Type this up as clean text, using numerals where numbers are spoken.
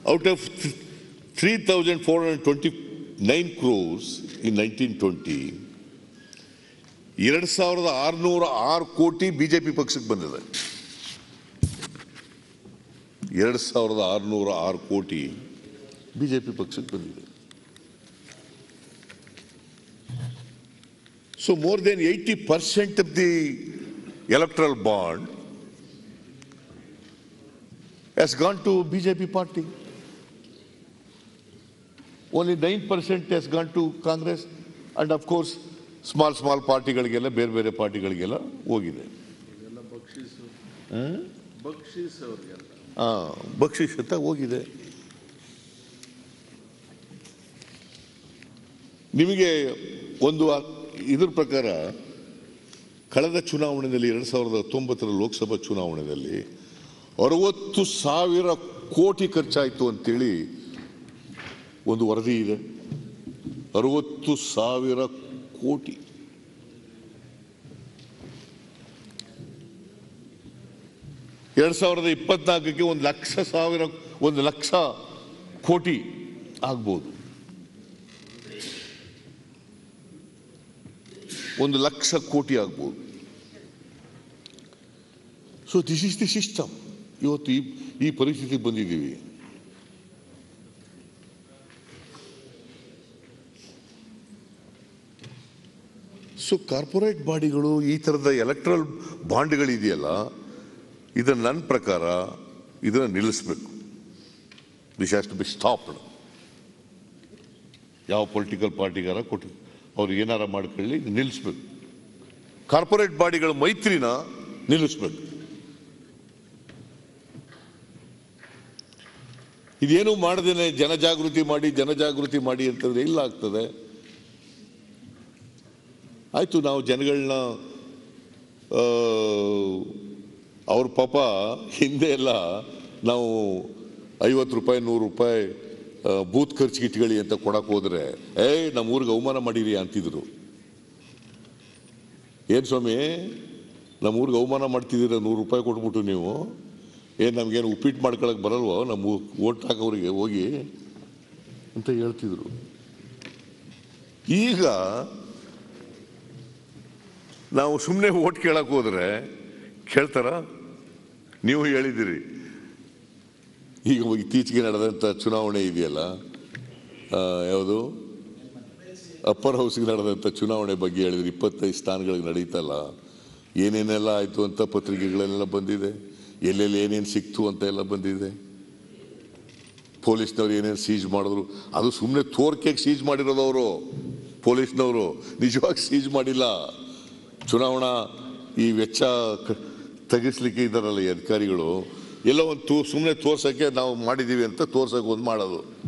out of 3,429 crores in 1920, 2,606 ಕೋಟಿ BJP ಪಕ್ಷಕ್ಕೆ ಬಂದಿದೆ. 2,606 ಕೋಟಿ ಬಿಜೆಪಿ ಪಕ್ಷಕ್ಕೆ ಬಂದಿದೆ. So more than 80% of the electoral bond has gone to BJP party. Only 9% has gone to Congress, and of course small ಪಾರ್ಟಿಗಳಿಗೆಲ್ಲ ಬೇರೆ ಪಾರ್ಟಿಗಳಿಗೆಲ್ಲ ಹೋಗಿದೆ. ಬಕ್ಷೀಸ್ ಅಂತ ಹೋಗಿದೆ. ನಿಮಗೆ ಒಂದು ಇದ್ರ ಪ್ರಕಾರ ಕಳೆದ ಚುನಾವಣೆಯಲ್ಲಿ 2019 ಲೋಕಸಭಾ ಚುನಾವಣೆಯಲ್ಲಿ 60,000 ಕೋಟಿ ಖರ್ಚಾಯಿತು ಅಂತೇಳಿ ಒಂದು ವರದಿ ಇದೆ. 60,000 ಕೋಟಿ. ಎರಡು 2024ಕ್ಕೆ 1 ಲಕ್ಷ ಕೋಟಿ ಆಗ್ಬೋದು. 1 ಲಕ್ಷ ಕೋಟಿ ಆಗ್ಬೋದು. So this is the system. ಇವತ್ತು ಈ ಪರಿಸ್ಥಿತಿಗೆ ಬಂದಿದ್ದೀವಿ. ಸೊ ಕಾರ್ಪೊರೇಟ್ ಬಾಡಿಗಳು ಈ ಥರದ ಎಲೆಕ್ಟ್ರಲ್ ಬಾಂಡ್ಗಳಿದೆಯಲ್ಲ, ಇದನ್ನು ನನ್ನ ಪ್ರಕಾರ ಇದನ್ನು ನಿಲ್ಲಿಸಬೇಕು. This has to be stopped. ಯಾವ ಪೊಲಿಟಿಕಲ್ ಪಾರ್ಟಿಗಾರ ಕೊಟ್ಟು ಅವ್ರು ಏನಾರ ಮಾಡ್ಕೊಳ್ಳಿ, ನಿಲ್ಲಿಸ್ಬೇಕು. ಕಾರ್ಪೊರೇಟ್ ಬಾಡಿಗಳ ಮೈತ್ರಿನ ನಿಲ್ಲಿಸ್ಬೇಕು. ಇದೇನು ಮಾಡದೇನೆ ಜನಜಾಗೃತಿ ಮಾಡಿ ಅಂತಂದ್ರೆ ಇಲ್ಲ ಆಗ್ತದೆ. ಆಯ್ತು, ನಾವು ಜನಗಳನ್ನ ಅವ್ರ ಪಾಪ ಹಿಂದೆ ಎಲ್ಲ ನಾವು 50 ರೂಪಾಯಿ 100 ರೂಪಾಯಿ ಬೂತ್ ಖರ್ಚಿಗೆ ಇಟ್ಕೊಳ್ಳಿ ಅಂತ ಕೊಡಕ್ಕೆ ಹೋದ್ರೆ ನಮ್ಮ ಊರಿಗೆ ಅವಮಾನ ಮಾಡಿರಿ ಅಂತಿದ್ರು. ಏನ್ ಸ್ವಾಮಿ, ನಮ್ಮ ಊರಿಗೆ ಅವಮಾನ ಮಾಡ್ತಿದ್ದೀರ, 100 ರೂಪಾಯಿ ಕೊಟ್ಬಿಟ್ಟು ನೀವು ನಮ್ಗೇನು ಉಪ್ಪಿಟ್ಟು ಮಾಡ್ಕೊಳಕ್ ಬರಲ್ವೋ, ನಮ್ಮ ಓಟ್ ಹಾಕೋರಿಗೆ ಹೋಗಿ ಅಂತ ಹೇಳ್ತಿದ್ರು. ಈಗ ನಾವು ಸುಮ್ಮನೆ ಓಟ್ ಕೇಳಕ್ ಹೋದ್ರೆ ಕೇಳ್ತಾರ? ನೀವು ಹೇಳಿದಿರಿ. ಈಗ ಇತ್ತೀಚೆಗೆ ನಡೆದಂಥ ಚುನಾವಣೆ ಇದೆಯಲ್ಲ, ಯಾವುದು ಅಪ್ಪರ್ ಹೌಸ್ಗೆ ನಡೆದಂಥ ಚುನಾವಣೆ ಬಗ್ಗೆ ಹೇಳಿದ್ರಿ. 25 ಸ್ಥಾನಗಳಿಗೆ ನಡೀತಲ್ಲ, ಏನೇನೆಲ್ಲ ಆಯಿತು ಅಂತ ಪತ್ರಿಕೆಗಳೆಲ್ಲ ಬಂದಿದೆ. ಎಲ್ಲೆಲ್ಲಿ ಏನೇನು ಸಿಕ್ತು ಅಂತ ಎಲ್ಲ ಬಂದಿದೆ. ಪೊಲೀಸ್ನವ್ರು ಏನೇನು ಸೀಜ್ ಮಾಡಿದ್ರು, ಅದು ಸುಮ್ಮನೆ ತೋರ್ಕೆಗೆ ಸೀಜ್ ಮಾಡಿರೋದವರು ಪೊಲೀಸ್ನವರು, ನಿಜವಾಗಿ ಸೀಜ್ ಮಾಡಿಲ್ಲ. ಚುನಾವಣಾ ಈ ವೆಚ್ಚ ತೆಗಿಸ್ಲಿಕ್ಕೆ ಇದ್ದಾರಲ್ಲ ಈ ಅಧಿಕಾರಿಗಳು, ಎಲ್ಲ ಒಂದು ಸುಮ್ಮನೆ ತೋರ್ಸೋಕ್ಕೆ ನಾವು ಮಾಡಿದ್ದೀವಿ ಅಂತ ತೋರ್ಸೋಕೆ ಒಂದು ಮಾಡೋದು.